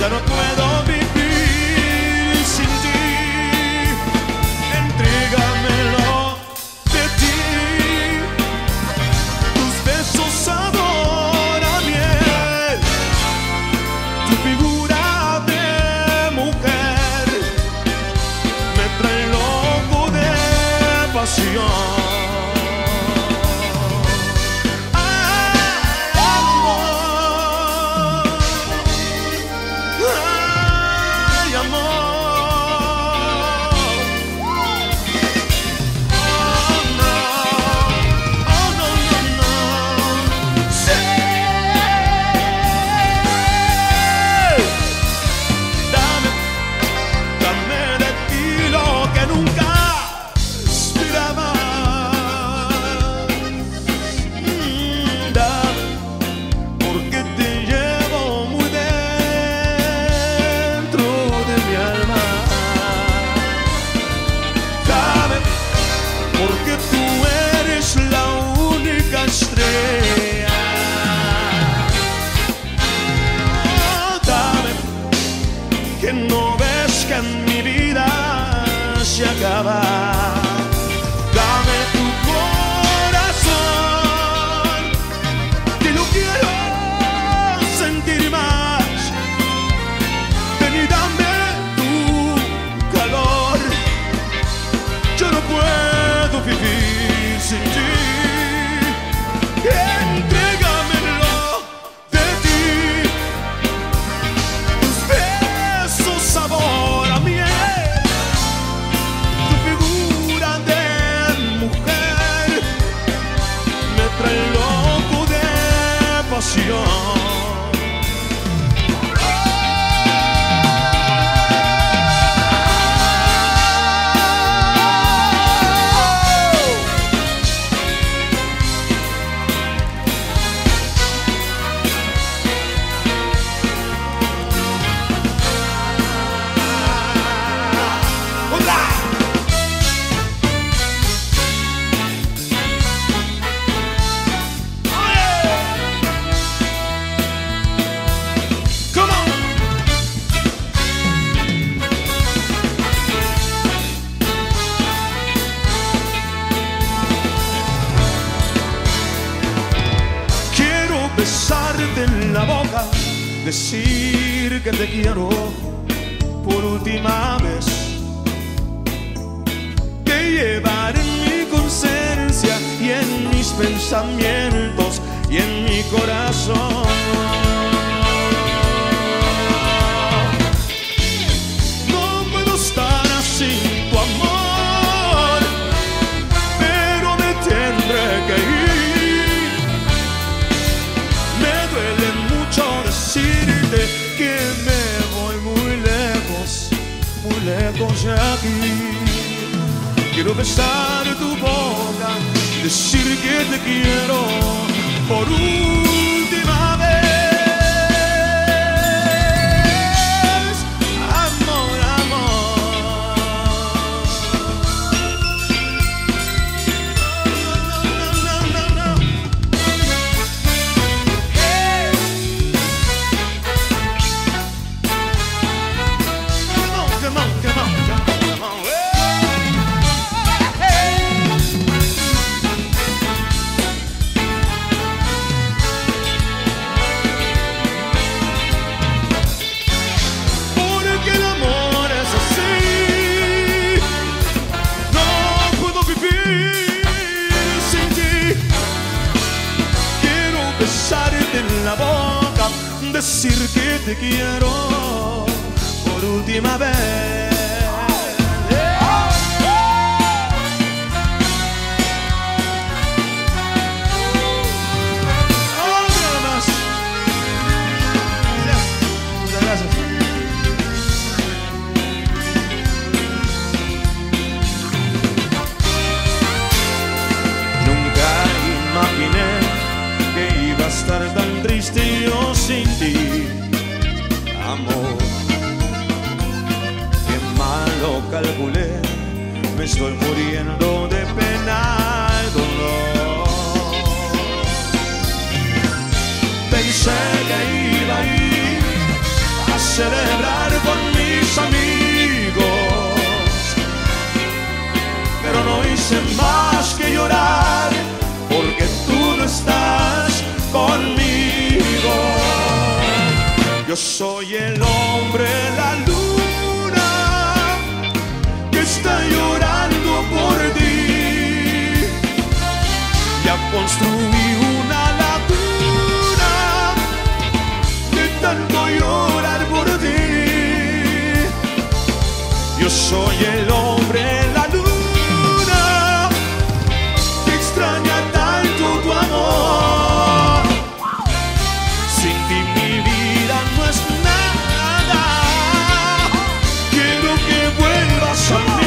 ya no puedo vivir sin ti. Entrégamelo de ti, tus besos sabor a miel, tu figura de mujer me trae loco de pasión. Porque tú eres la única estrella. Oh, dame, que no ves que en mi vida se acaba. Dame tu corazón, que lo quiero sentir más. Ven y dame tu calor, yo no puedo vivir sin ti. Entrégamelo de ti, tus besos sabor a miel, tu figura de mujer me trae loco de pasión. Besarte en la boca, decir que te quiero por última vez, que llevar en mi conciencia y en mis pensamientos y en mi corazón. No puedo estar sin tu amor, pero me tendré que ir. Decirte que me voy muy lejos de aquí. Quiero besar tu boca, decir que te quiero por última vez. Amor, amor. No, no, no, no. Besarte en la boca, decir que te quiero por última vez. Muchas gracias. Nunca imaginé que iba a estar tan triste yo sin ti, amor. Qué mal lo calculé, me estoy muriendo de pena y dolor. Pensé que iba a ir a ser sé más que llorar, porque tú no estás conmigo. Yo soy el hombre, la luna, que está llorando por ti. Ya construí una laguna de tanto llorar por ti. Yo soy el hombre, la luna, que extraña tanto tu amor. Sin ti mi vida no es nada. Quiero que vuelvas a mí.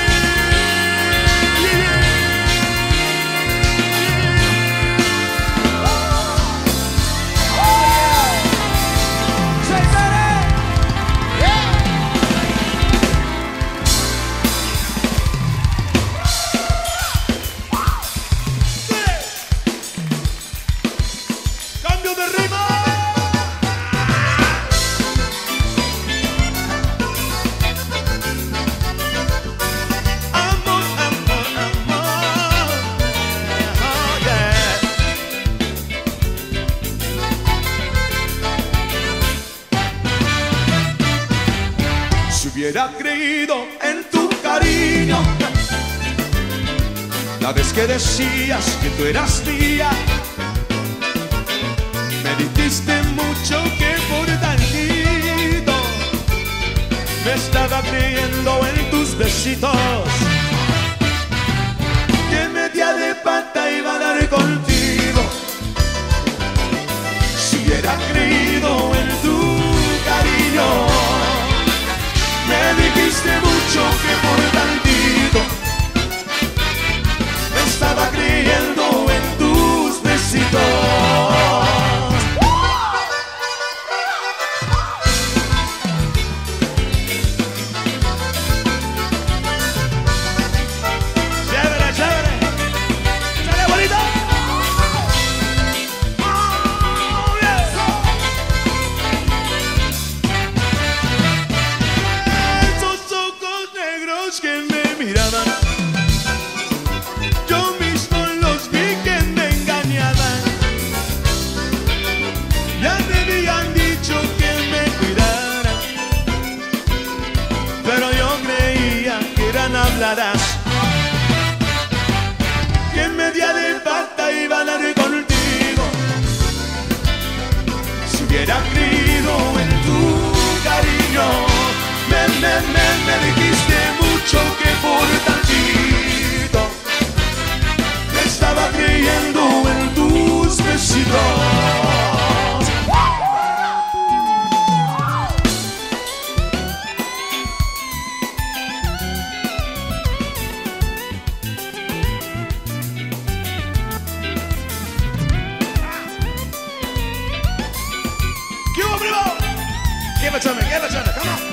Hubiera creído en tu cariño la vez que decías que tú eras mía. Me dijiste mucho que por tantito me estaba creyendo en tus besitos, que media de pata iba a dar contigo. Si hubiera creído en tu cariño, me dijiste mucho que por tantito me estaba creyendo en tus besitos. Chévere, chévere. ¡Sale, bonito! Que me miraban, yo mismo los vi que me engañaban. Ya me habían dicho que me cuidara, pero yo creía que eran habladas, que media de pata iban a dar contigo. Si hubiera creído en tu cariño, me dijiste mucho que por tantito me estaba creyendo en tus besitos. ¿Qué hubo, primo? Give it to me, come on.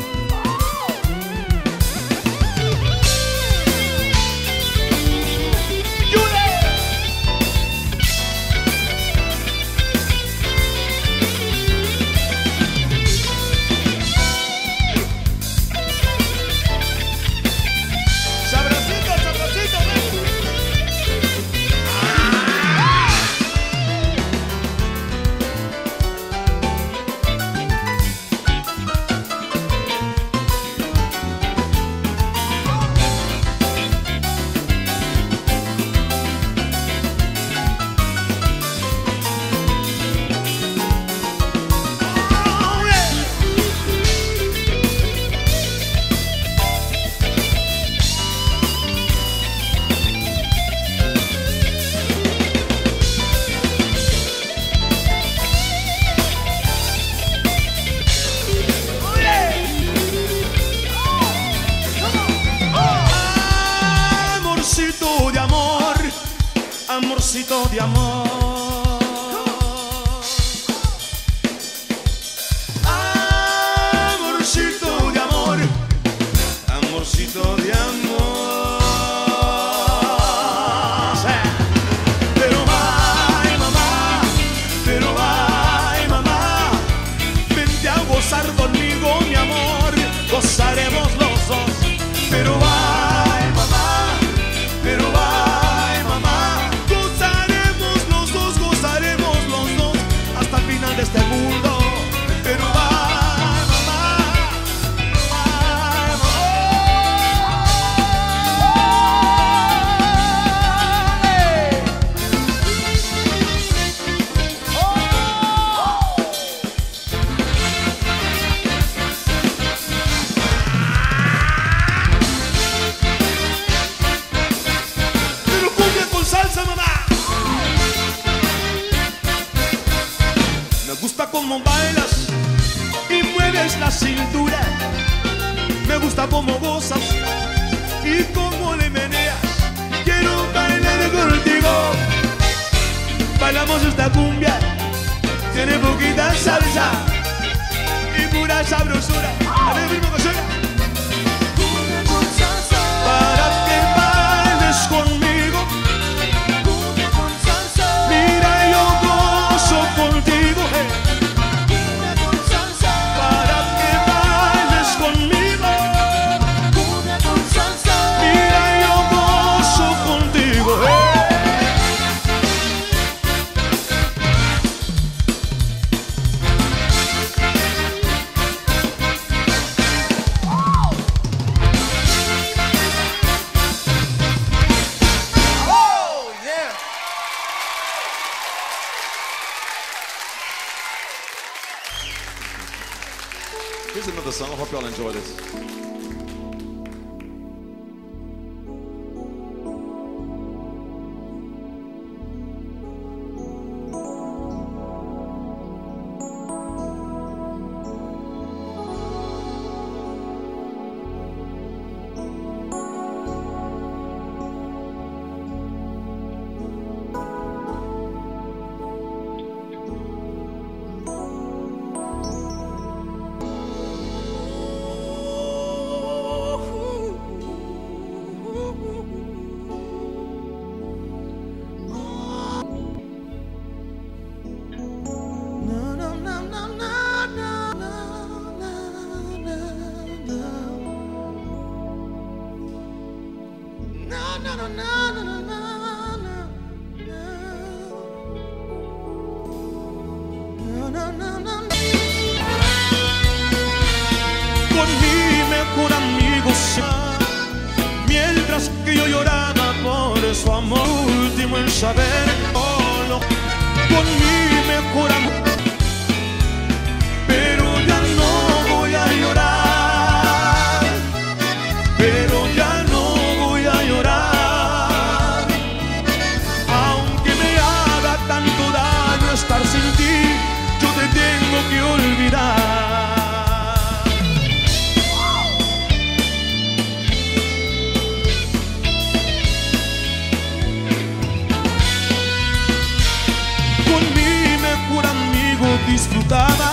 Amorcito de amor, amorcito de amor, amorcito de amor. Pero ay mamá, pero ay mamá, vente a gozar conmigo mi amor, gozaremos los dos. Pero ay mamá, cómo bailas y mueves la cintura. Me gusta cómo gozas y cómo le meneas. Quiero bailar contigo. Bailamos esta cumbia, tiene poquita salsa y pura sabrosura. A ver, mismo que suena. Para que bailes conmigo. Mira, yo gozo contigo. Para que bailes conmigo. Mira, yo gozo contigo. Here's another song. I hope y'all enjoy this. Con mi mejor amigo, mientras que yo lloraba por su amor último en saber solo. Con mi mejor amigo, pero ya no voy a llorar, pero ya no voy a llorar. Aunque me haga tanto daño estar sin ti, yo te tengo que olvidar. Disfrutaba,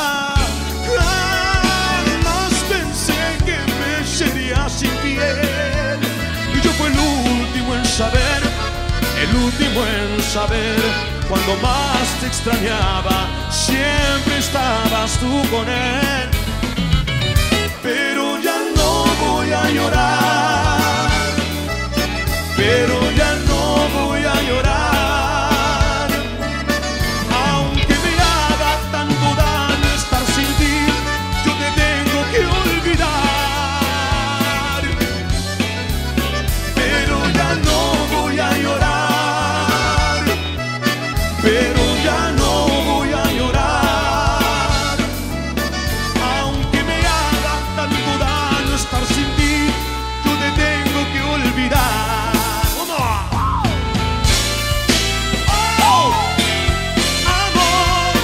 jamás pensé que me serías infiel. Y yo fui el último en saber, el último en saber. Cuando más te extrañaba, siempre estabas tú con él. Pero ya no voy a llorar, pero ya no voy a llorar. Pero ya no voy a llorar, aunque me haga tanto daño estar sin ti, yo te tengo que olvidar. ¡Oh! Amor,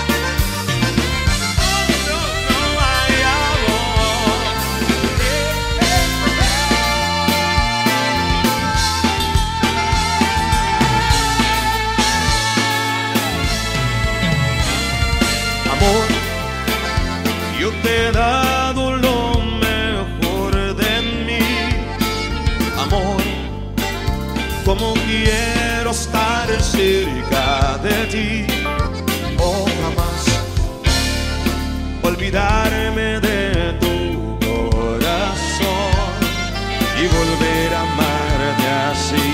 amor, yo te he dado lo mejor de mí. Amor, como quiero estar cerca de ti. Oh, jamás olvidarme de tu corazón y volver a amarte así.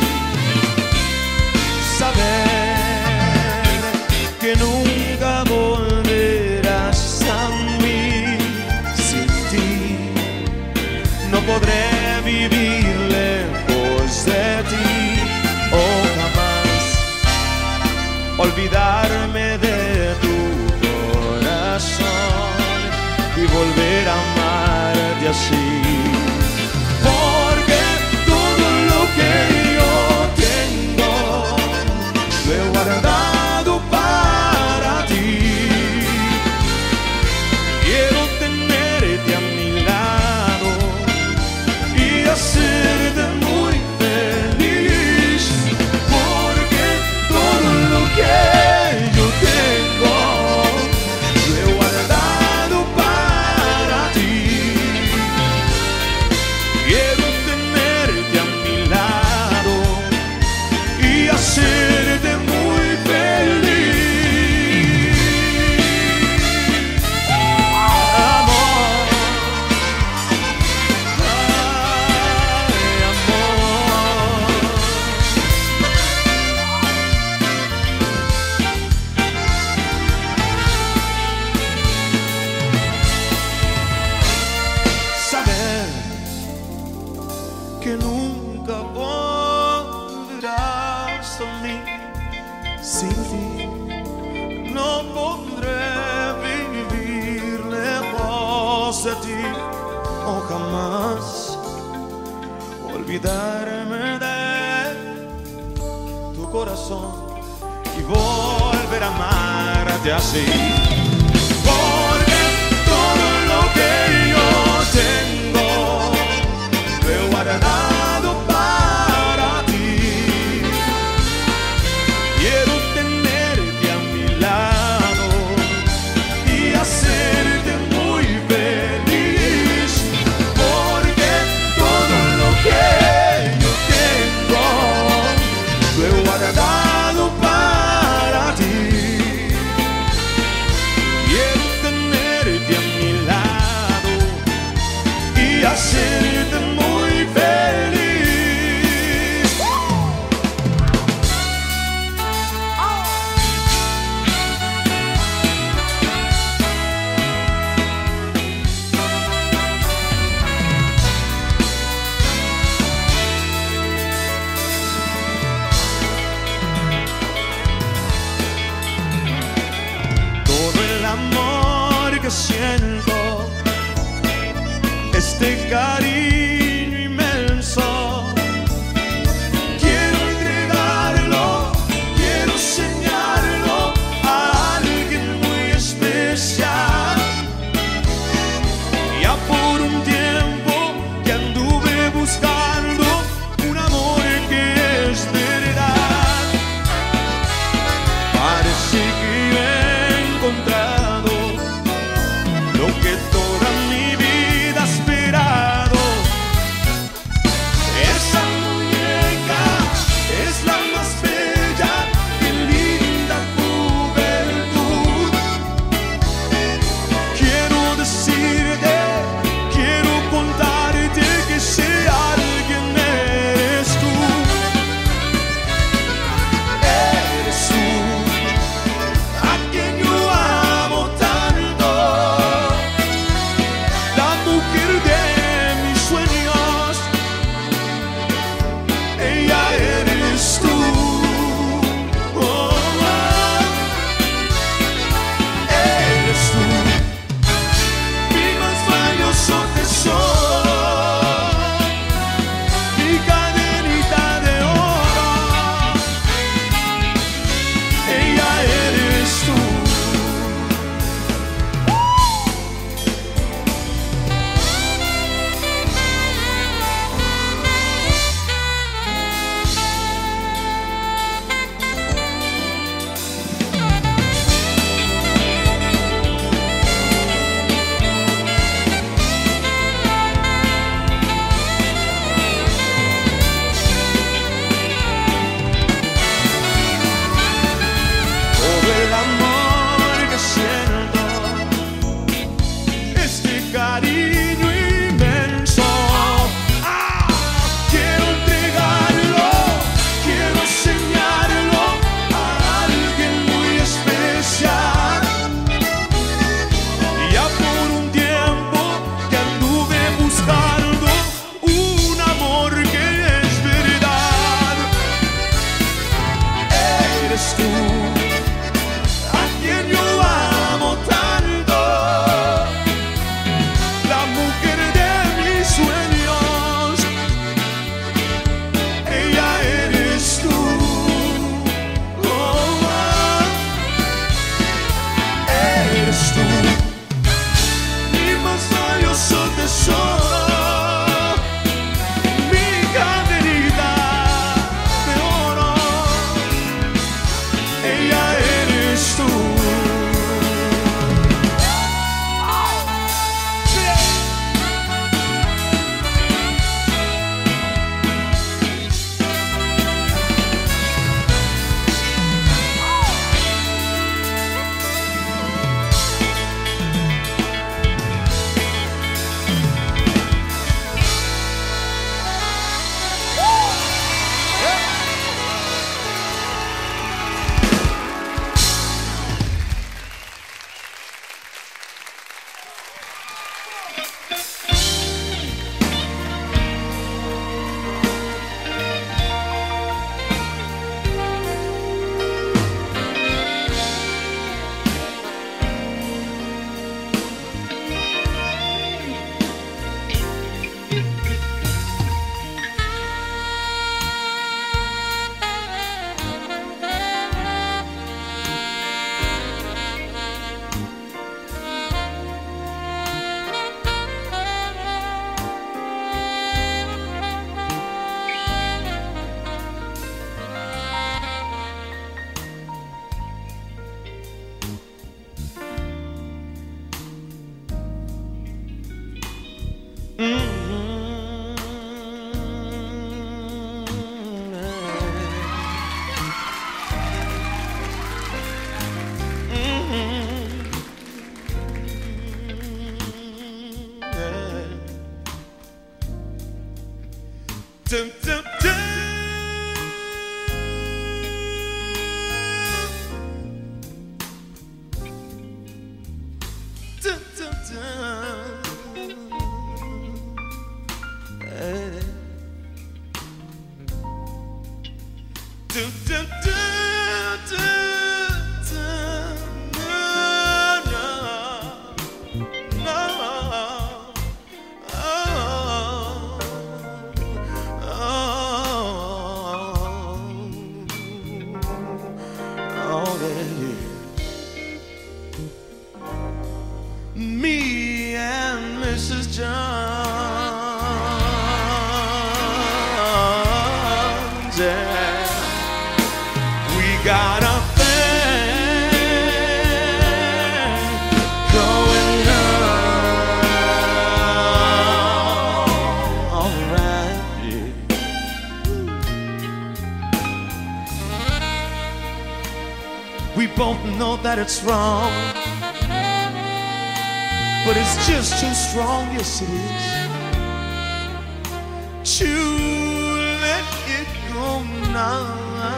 Saber que nunca volverás a mí. Sin ti no podré vivir lejos de ti. Oh, jamás olvidarme de tu corazón y volver a amarte así. Porque todo lo que yo tengo lo he guardado para ti. o jamás olvidarme de tu corazón y volver a amarte así. Porque todo lo que yo tengo lo he guardado para ti. Quiero tenerte a mi lado y hacerte muy feliz. Porque todo lo que yo tengo lo he guardado para ti. Quiero tenerte a mi lado y hacerte muy feliz. Todo el amor que siento, este cariño Dun, dun, dun. Dun, dun, dun. Hey. Dun, dun, dun, dun, dun. No, no, no. Me and Mrs. Jones, yeah. We got a thing going on, all right, yeah. We both know that it's wrong, but it's just too strong, yes it is, to let it go now.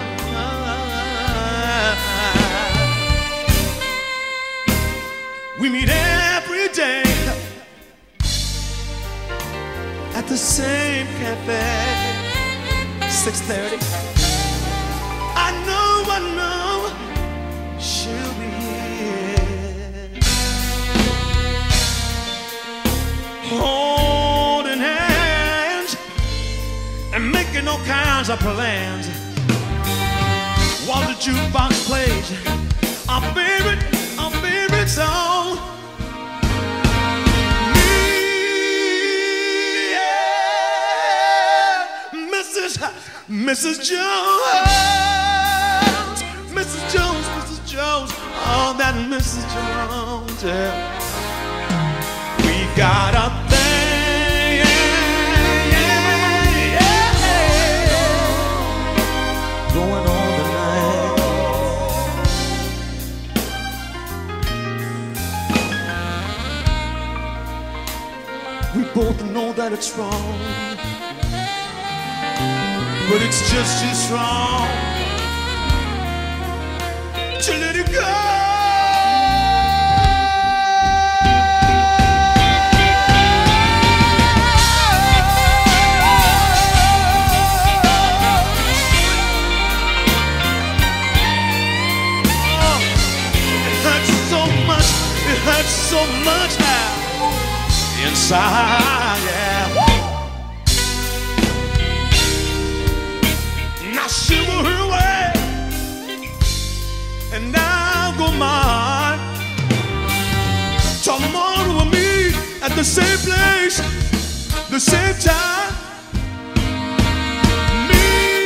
We meet every day at the same cafe, 6:30. I know she'll be here, holding hands and making all kinds of plans, while the jukebox plays our favorite song. Me, yeah, Mrs. Jones, Mrs. Jones, Mrs. Jones, oh, that Mrs. Jones, yeah. We got a thing, going on tonight. We both know that it's wrong, but it's just too strong to let it go. It hurts so much now inside, yeah. Now shiver her away, and I'll go mine. Tomorrow we'll meet at the same place, the same time. Me,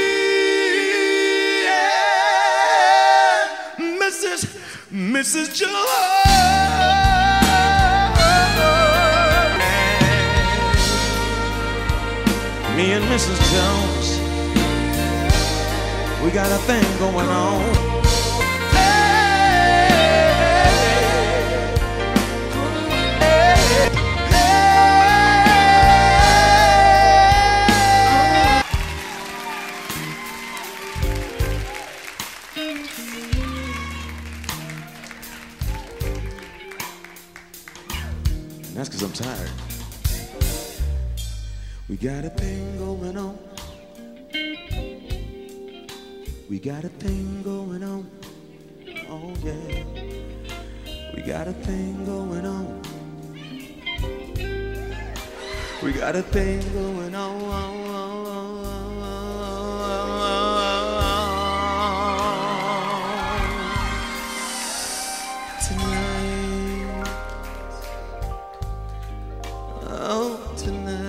yeah, Mrs. Jones. Me and Mrs. Jones, we got a thing going on. And that's 'cause I'm tired. We got a thing going on. We got a thing going on. Oh yeah. We got a thing going on. We got a thing going on. Tonight. Oh, tonight.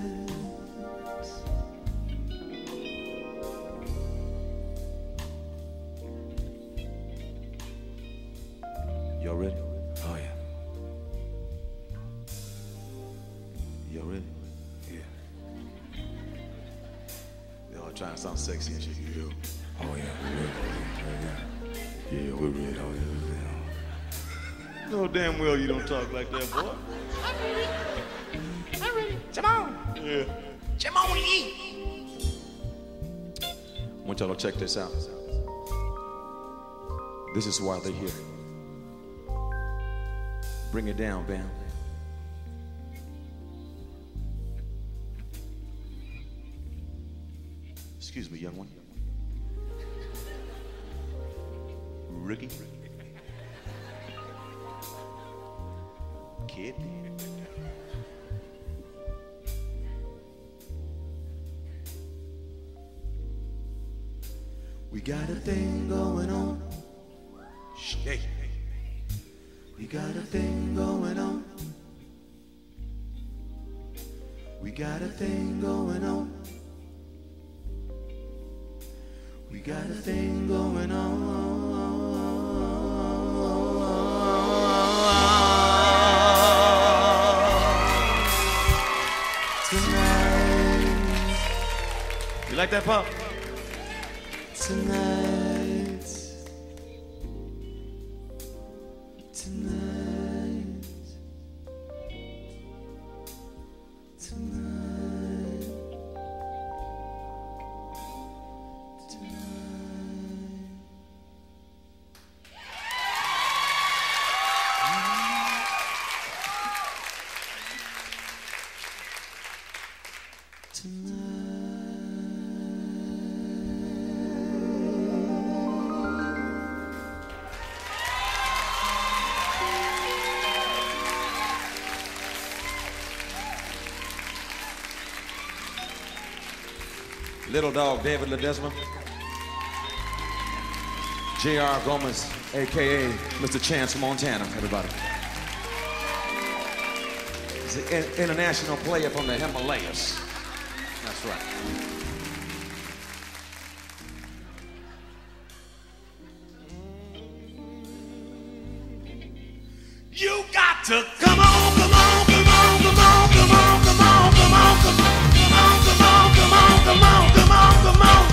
Y'all ready? Oh yeah. Y'all ready? Yeah. Y'all trying to sound sexy and shit. You do? Oh yeah. Yeah, we're ready. Oh yeah. No damn well you don't talk like that, boy. I'm ready. Come on. Yeah. Come on, eat. y'all to check this out. This is why they're here. Bring it down, Bam. Excuse me, young one. Ricky. Kid. We got a thing going on. Hey. We got a thing going on. We got a thing going on. We got a thing going on. Tonight. You like that, Pop? Tonight. Tonight. Tonight. Little Dog David Ledesma, J.R. Gomez, a.k.a. Mr. Chance Montana, everybody. He's an international player from the Himalayas. That's right. You got to come on, come on, come on, come on, come on, come on, come on, come on, come on, come on, come on, come on, come on, come on.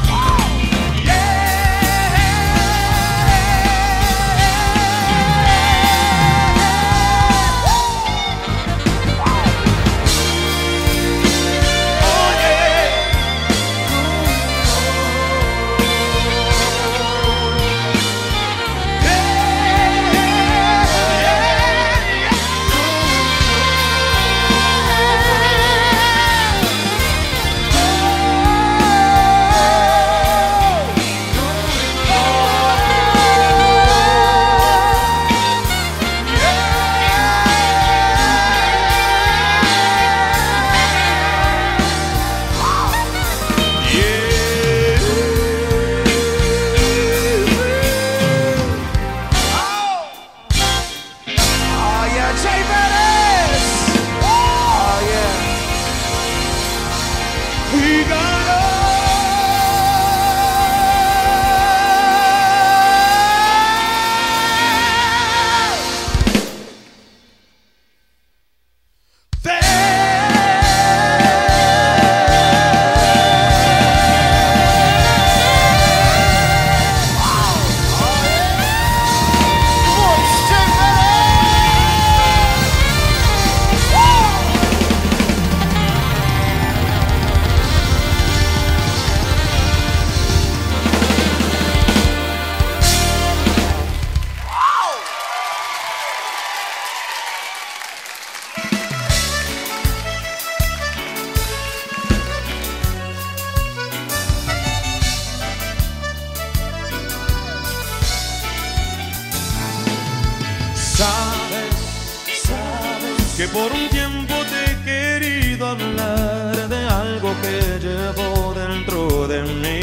Que por un tiempo te he querido hablar de algo que llevo dentro de mí.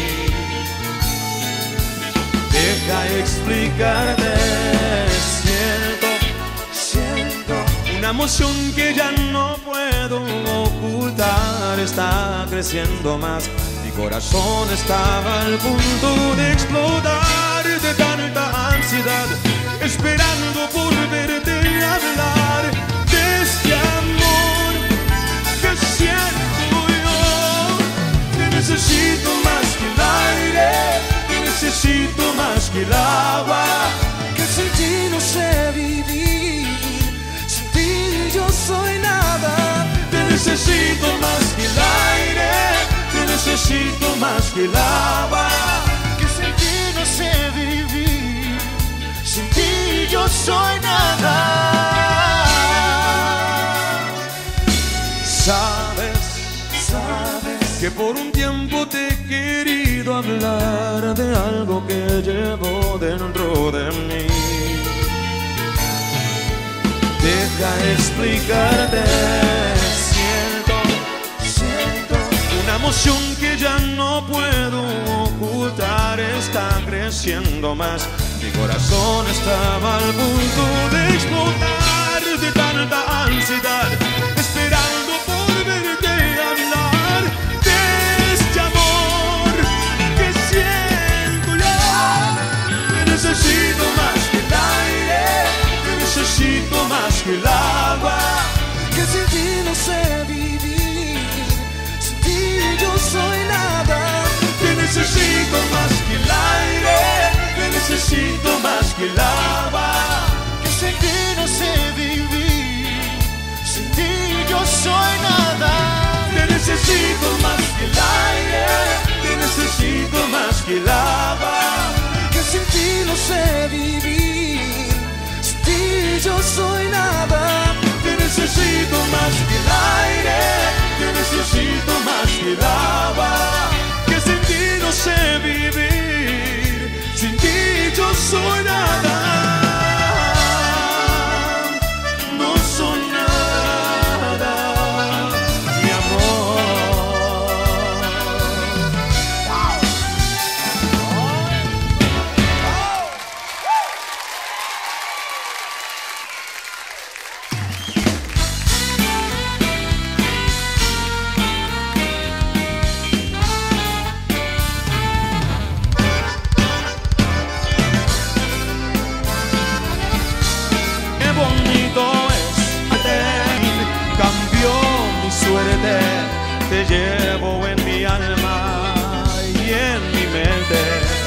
Deja explicarte, siento una emoción que ya no puedo ocultar. Está creciendo más, mi corazón estaba al punto de explotar de tanta ansiedad, esperando por verte hablar de este amor que siento yo. Te necesito más que el aire, te necesito más que el agua, que sin ti no sé vivir, sin ti yo soy nada. Te necesito más que el aire, te necesito necesito más que el agua, que sin ti no sé vivir, sin ti yo soy nada. Sabes que por un tiempo te he querido hablar de algo que llevo dentro de mí. Deja explicarte, siento una emoción que ya no puedo ocultar, está creciendo más. Mi corazón estaba al punto de explotar de tanta ansiedad, esperando por verte hablar de este amor que siento yo. Te necesito más que el aire, te necesito más que el agua, Que sin ti no sé vivir, sin ti yo soy nada. te necesito más que el aire, te necesito más que el agua, Que sin ti no sé vivir, sin ti yo soy nada. te necesito más que el aire, te necesito más que el agua, Que sin ti no sé vivir, sin ti yo soy nada. te necesito más que el aire, te necesito más que el agua, que sin ti no sé vivir, sin ti yo soy nada, no soy nada, mi amor. Qué bonito es, cambió mi suerte, te llevo en mi alma y en mi mente.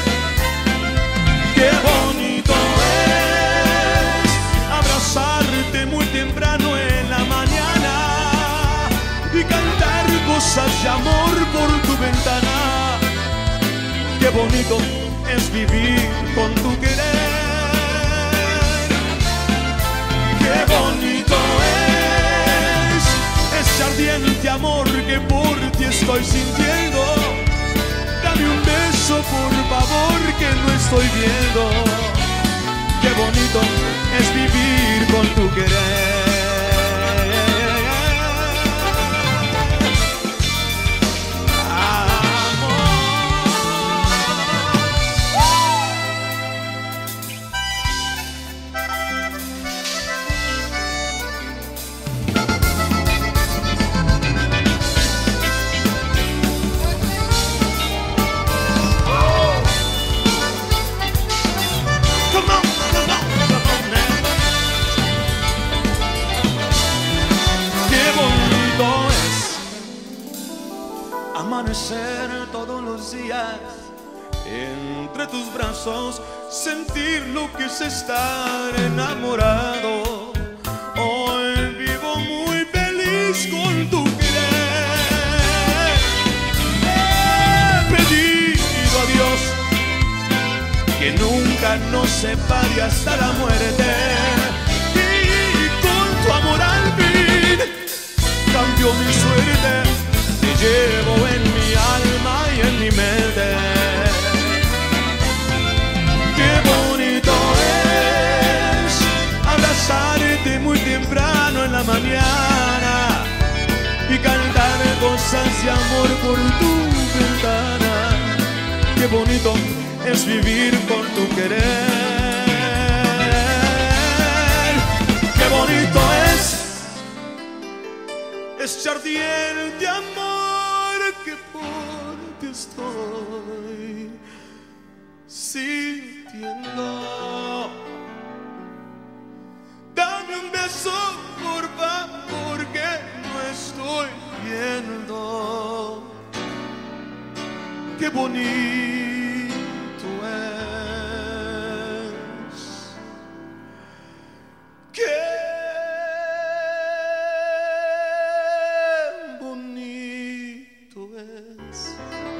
Qué bonito es abrazarte muy temprano en la mañana y cantar cosas de amor por tu ventana. Qué bonito es vivir con tu querer. Qué bonito es ese ardiente amor que por ti estoy sintiendo. Dame un beso por favor que no estoy viendo. Qué bonito es vivir con tu querer. Amanecer todos los días entre tus brazos, sentir lo que es estar enamorado. Hoy vivo muy feliz con tu querer. He pedido a Dios que nunca nos separe hasta la muerte, y con tu amor al fin cambió mi suerte. Te llevo en mi alma y en mi mente. Qué bonito es abrazarte muy temprano en la mañana y cantar cosas de amor por tu ventana. Qué bonito es vivir con tu querer. Qué bonito es este ardiente amor que por ti estoy sintiendo. Dame un beso por favor que no estoy viendo. Qué bonito es. Qué bonito es.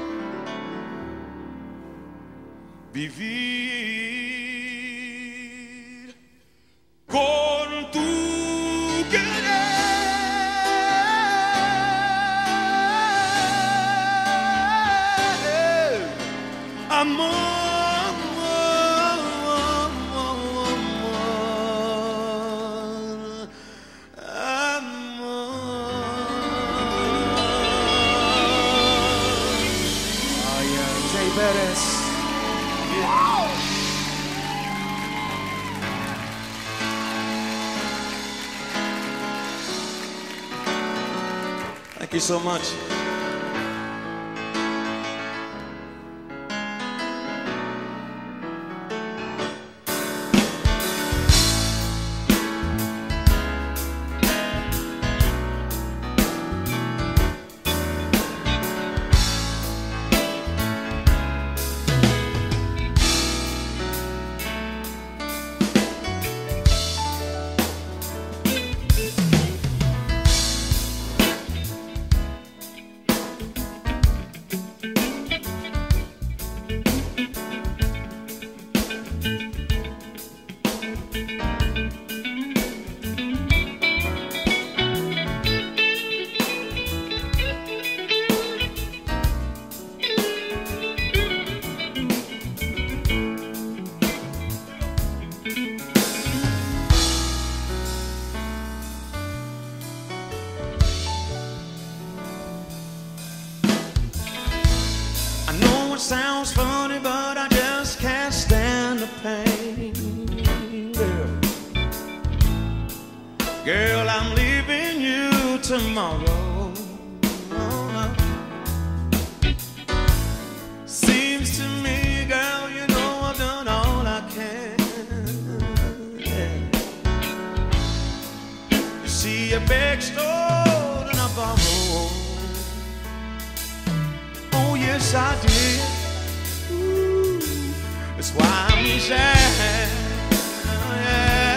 vivir con tu querer. Amor, Jay Perez. Thank you so much. It sounds funny, but I just can't stand the pain, girl. Girl, I'm leaving you tomorrow. Oh, no. Seems to me, girl, you know I've done all I can. Yeah. You see, I beg, stole, and I borrowed. Oh, yes, I did. Ooh, that's why I'm sad. Oh, yeah.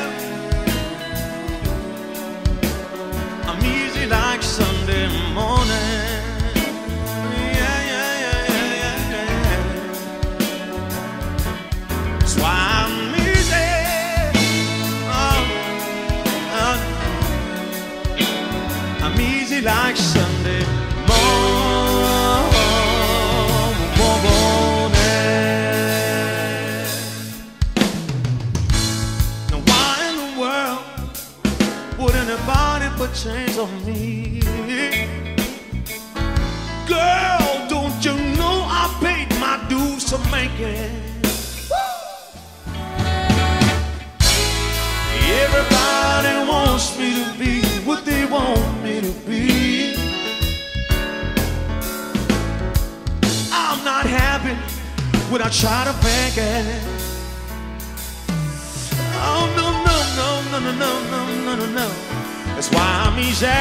I'm easy like Sunday morning. Yeah, yeah, yeah, yeah, yeah. That's why I'm easy. I'm easy like Sunday morning. Anybody put chains on me? Girl, don't you know I paid my dues to make it? Everybody wants me to be what they want me to be. I'm not happy when I try to make it. Oh, no, no, no, no, no, no, no, no, no, no. That's why I'm easy. Oh,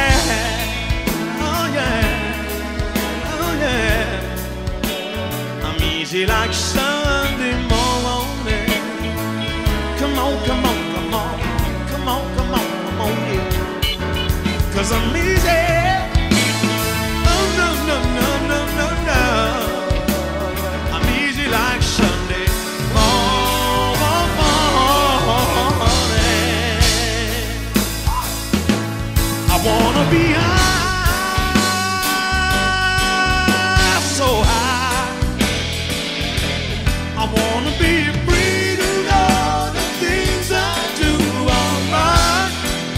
yeah. Oh, yeah. I'm easy like Sunday morning. Come on, come on, come on. Come on, come on, come on, yeah. 'Cause I'm easy. Oh, no, no, no, no, no, no. I'm easy like Sunday morning. I wanna be high, so high. I wanna be free to know the things I do are right.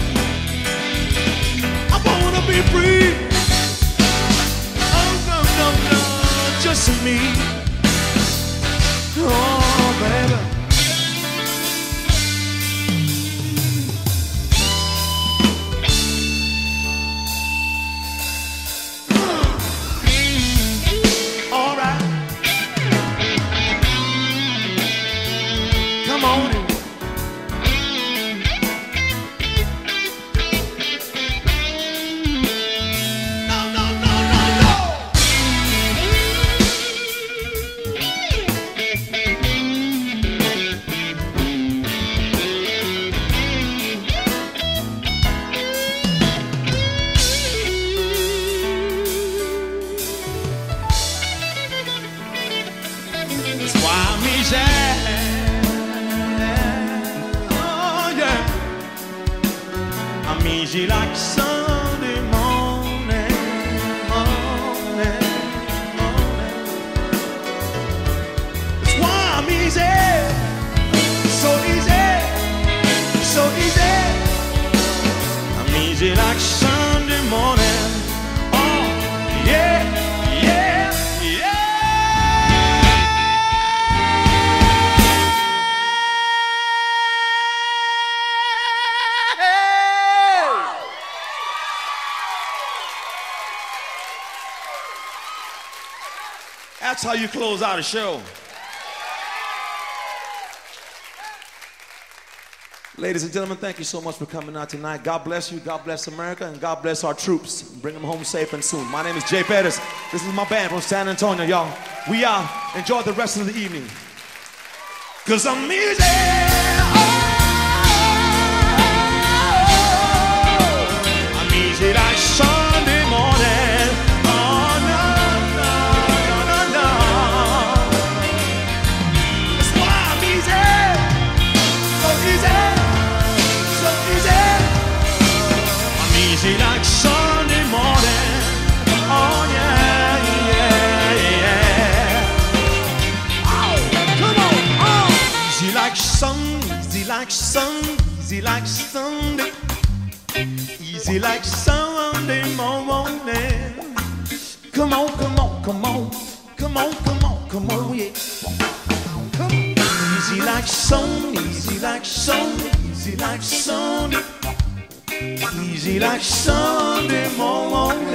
I wanna be free. Oh, no, no, no, just me. Oh, baby. easy like Sunday morning, morning, morning. That's why I'm easy, so easy, so easy. I'm easy like Sunday morning. Oh, yeah, yeah, yeah. That's how you close out a show. Ladies and gentlemen, thank you so much for coming out tonight. God bless you, God bless America, and God bless our troops. Bring them home safe and soon. My name is Jay Pettis. This is my band from San Antonio, y'all. We enjoy the rest of the evening. 'Cause I'm easy. I'm easy like Sunday morning. Oh, no, no, no, no, no. That's why I'm easy. So easy. So easy. I'm easy like Sunday morning. Oh, yeah, yeah, yeah. Oh, come on. Oh. Easy like sun, easy like sun, easy like Sunday. Easy like Sunday morning. Come on, come on, come on. Come on, come on, come on, yeah. Come on. Easy like sun, easy like sun, easy like Sunday. Easy like Sunday morning.